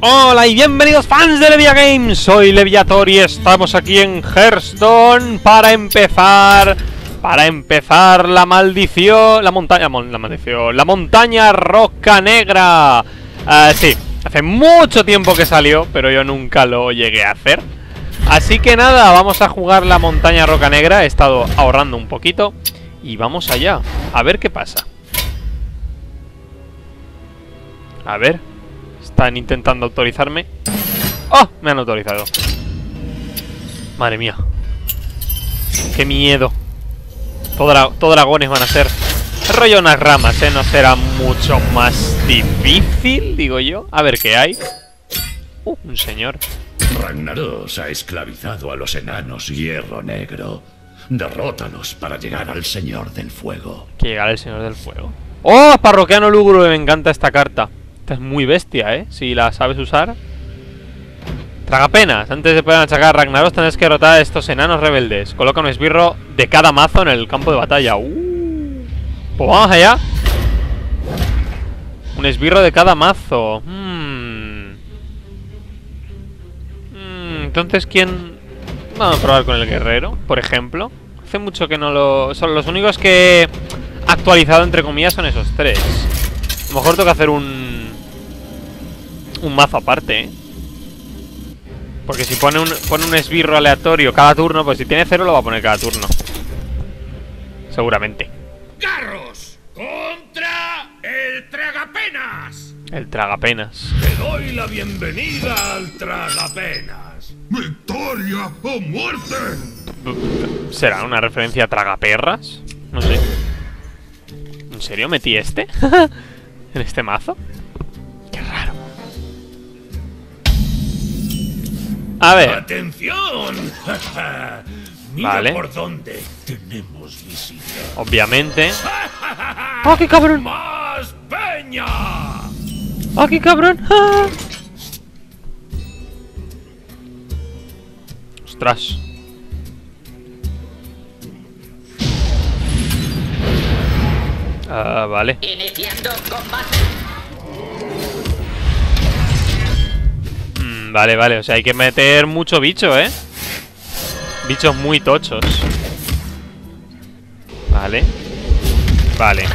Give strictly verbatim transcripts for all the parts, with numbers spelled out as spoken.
Hola y bienvenidos fans de Levia Games, soy Leviator y estamos aquí en Hearthstone para empezar Para empezar la maldición, la montaña, la maldición, la montaña Roca Negra. uh, Sí, hace mucho tiempo que salió, pero yo nunca lo llegué a hacer. Así que nada, vamos a jugar la montaña Roca Negra. He estado ahorrando un poquito y vamos allá, a ver qué pasa. A ver, están intentando autorizarme. ¡Oh! Me han autorizado. Madre mía, qué miedo. Todo, dra todo dragones van a ser. El rollo unas ramas, ¿eh? No será mucho más difícil, digo yo. A ver qué hay. Uh, un señor. Ragnaros ha esclavizado a los enanos Hierro Negro. Derrótalos para llegar al Señor del Fuego. Que llegar al Señor del Fuego. ¡Oh! Parroquiano lúgubre, me encanta esta carta. Esta es muy bestia, ¿eh? Si la sabes usar. Tragapenas. Antes de poder achacar a Ragnaros tenés que derrotar a estos enanos rebeldes. Coloca un esbirro de cada mazo en el campo de batalla. Uh. Pues vamos allá. Un esbirro de cada mazo. Hmm. Hmm. Entonces, ¿quién...? Vamos a probar con el guerrero, por ejemplo. Hace mucho que no lo... Son los únicos que he actualizado, entre comillas, son esos tres. A lo mejor tengo que hacer un... Un mazo aparte, ¿eh? Porque si pone un, pone un esbirro aleatorio cada turno, pues si tiene cero lo va a poner cada turno. Seguramente. ¡Carros! ¡Contra el Tragapenas! El Tragapenas. Te doy la bienvenida al Tragapenas. ¡Victoria o muerte! ¿Será una referencia a Tragaperras? No sé. ¿En serio metí este? ¿En este mazo? Qué raro. A ver. ¡Atención! Mira vale. por dónde tenemos visita. Obviamente. ¡Oh, qué cabrón! ¡Más peña! ¡Oh, qué cabrón! ¡Ah! ¡Ostras! Ah, vale. Iniciando combate. Mm, vale, vale. O sea, hay que meter mucho bicho, ¿eh? Bichos muy tochos. Vale. Vale.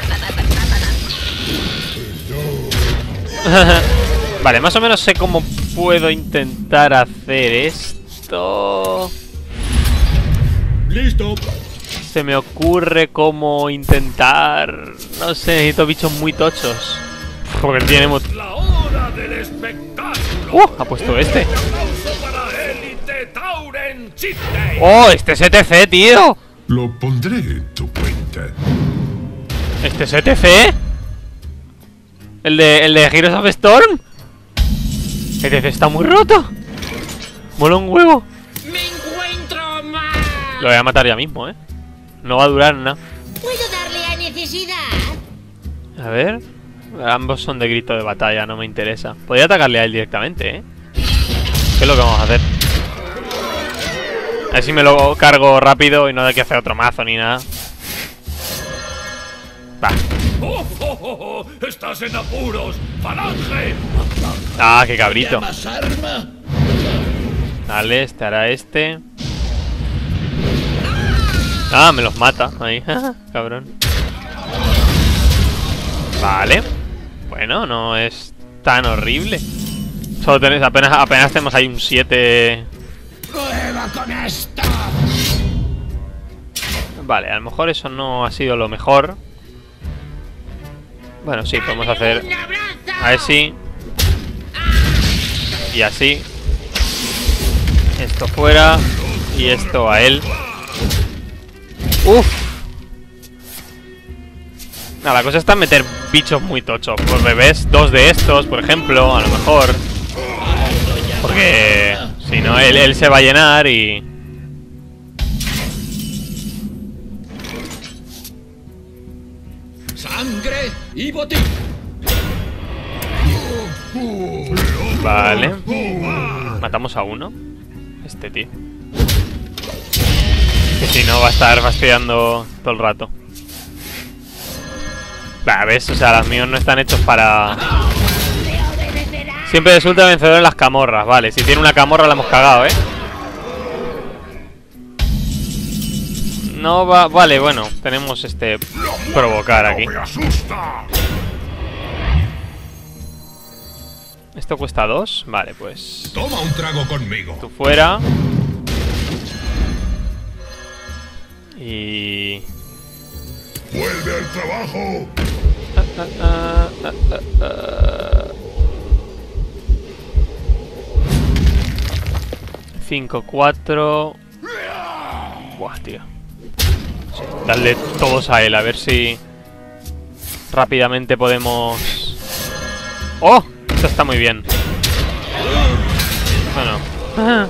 Vale, más o menos sé cómo puedo intentar hacer esto. ¡Listo! Se me ocurre cómo intentar... No sé, necesito bichos muy tochos. Porque tiene... La hora del espectáculo. ¡Uh! Ha puesto este. Un aplauso para Elite Tauren Chiste. ¡Oh! Este es E T C, tío. Lo pondré en tu cuenta. ¿Este es E T C? ¿El de, el de Heroes of Storm? E T C está muy roto. Mola un huevo. Me encuentro mal. Lo voy a matar ya mismo, ¿eh? No va a durar nada. ¿Puedo darle a necesidad? A ver. Ambos son de grito de batalla, no me interesa. Podría atacarle a él directamente, ¿eh? ¿Qué es lo que vamos a hacer? A ver si me lo cargo rápido y no hay que hacer otro mazo ni nada. Va. ¡Oh, oh, oh, oh! ¡Estás en apuros! ¡Falange! Ah, qué cabrito. ¿Más arma? Vale, este hará este. Ah, me los mata. Ahí, cabrón. Vale. Bueno, no es tan horrible. Solo tenés apenas, apenas tenemos ahí un siete. ¡Prueba con esto! Vale, a lo mejor eso no ha sido lo mejor. Bueno, sí, podemos hacer ¡Un abrazo! así. Y así. Esto fuera. Y esto a él. Uf. Nada, la cosa está en meter bichos muy tochos. Pues bebés, dos de estos, por ejemplo, a lo mejor. Porque si no, él, él se va a llenar y... ¡Sangre y botín! Vale. Matamos a uno. Este tío. Que si no va a estar fastidiando todo el rato. Va, ¿ves? O sea, los míos no están hechos para... Siempre resulta vencedor en las camorras. Vale, si tiene una camorra la hemos cagado, ¿eh? No va... Vale, bueno, tenemos este... provocar aquí. ¡No me asusta! ¿Esto cuesta dos? Vale, pues... Toma un trago conmigo. Tú fuera. Y... ¡Vuelve al trabajo! Ah, ah, ah, ah, ah. cinco, cuatro. Buah, tío. Sí, darle todos a él, a ver si rápidamente podemos... ¡Oh! Esto está muy bien. Bueno. Ah.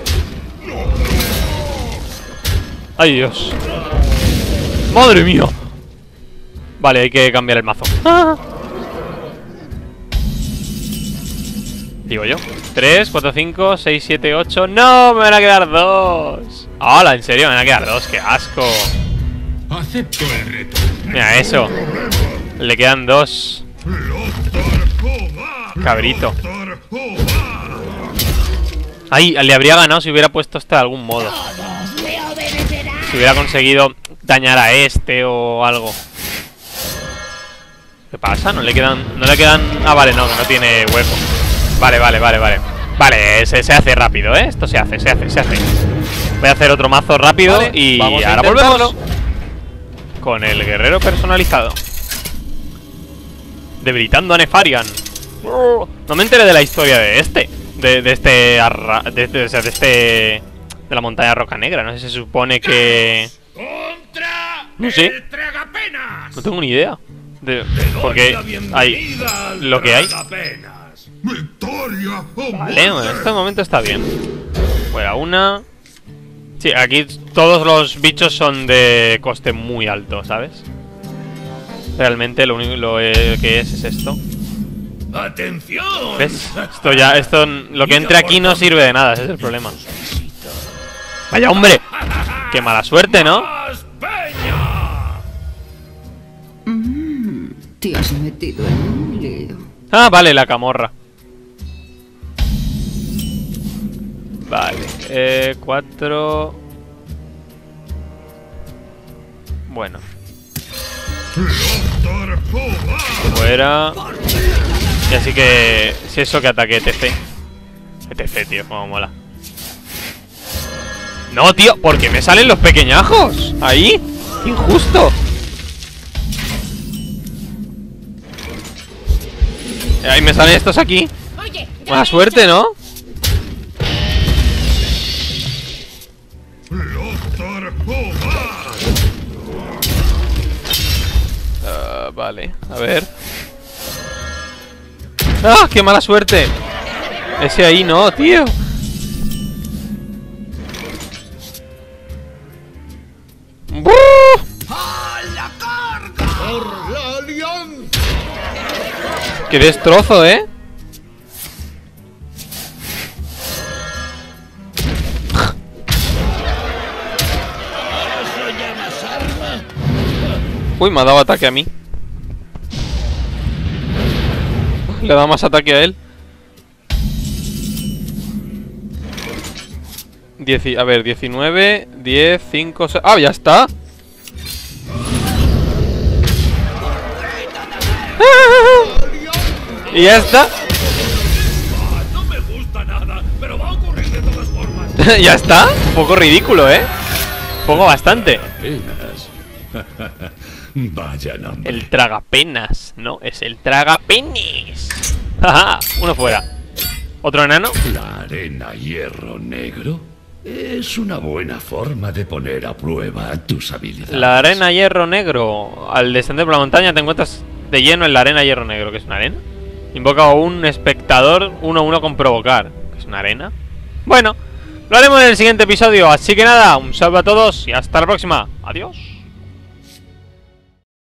¡Ay, Dios! ¡Madre mía! Vale, hay que cambiar el mazo. Ah. Digo yo. tres, cuatro, cinco, seis, siete, ocho. ¡No! Me van a quedar dos. ¡Hala! ¿En serio? Me van a quedar dos. ¡Qué asco! Acepto el reto. Mira eso. Le quedan dos. Cabrito. Ay, le habría ganado si hubiera puesto esto de algún modo. Si hubiera conseguido dañar a este o algo. ¿Qué pasa? No le quedan... No le quedan... Ah, vale, no, que no tiene hueco. Vale, vale, vale, vale. Vale, se, se hace rápido, ¿eh? Esto se hace, se hace, se hace. Voy a hacer otro mazo rápido, vale, y ahora volvemos con el guerrero personalizado. Debilitando a Nefarian. No me enteré de la historia de este. De, de este... Arra, de, de, o sea, de este... De la montaña Roca Negra. No sé si se supone que... No sé. No tengo ni idea. De, porque hay lo que hay. ¡Victoria! Vale, en este momento está bien. Fuera una. Sí, aquí todos los bichos son de coste muy alto, ¿sabes? Realmente lo único lo que es es esto. ¡Atención! ¿Ves? Esto ya, esto, lo que entre aquí no sirve de nada, ese es el problema. ¡Vaya hombre! ¡Qué mala suerte!, ¿no? Mm, te has metido en un lío. Ah, vale, la camorra. Vale, eh, cuatro. Bueno. Fuera. Y así que... Si eso que ataque E T C. E T C, tío, como mola. No, tío, ¿por qué me salen los pequeñajos? Ahí. Injusto. Ahí me salen estos aquí. Buena suerte, ¿no? Uh, vale, a ver. ¡Ah! ¡Qué mala suerte! Ese ahí no, tío. ¡Buh! ¡Qué destrozo, eh! Uy, me ha dado ataque a mí. Le da más ataque a él. Dieci a ver, diecinueve, diez, cinco, seis... ¡Ah, ya está! Y ya está. No me gusta nada, pero va a ocurrir de todas formas. Ya está. Un poco ridículo, ¿eh? Un poco bastante. Apenas. Vaya nombre. El tragapenas, no, es el tragapenis. Jaja, uno fuera. ¿Otro enano? La arena hierro negro es una buena forma de poner a prueba tus habilidades. La arena hierro negro. Al descender por la montaña te encuentras de lleno en la arena hierro negro. ¿Qué es una arena? Invoca a un espectador uno a uno con provocar. ¿Qué es una arena? Bueno, lo haremos en el siguiente episodio. Así que nada, un saludo a todos y hasta la próxima. Adiós.